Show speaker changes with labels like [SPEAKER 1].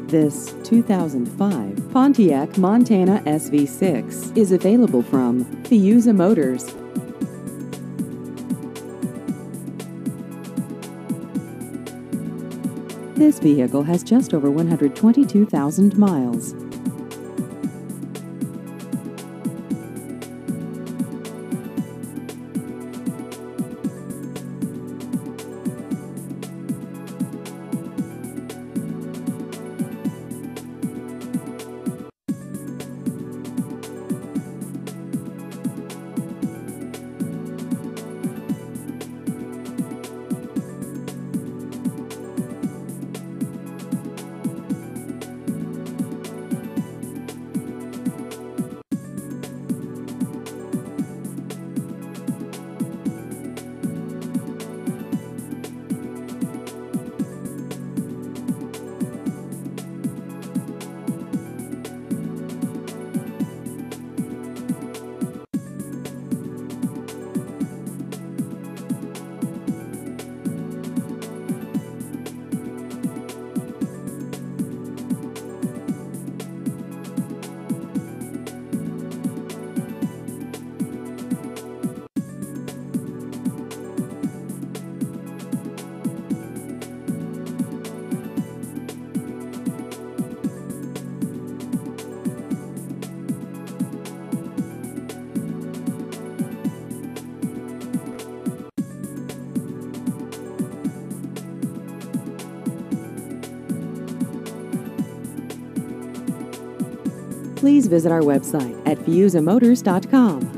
[SPEAKER 1] This 2005 Pontiac Montana SV6 is available from Fiuza Motors. This vehicle has just over 122,000 miles. Please visit our website at fiuzamotors.com.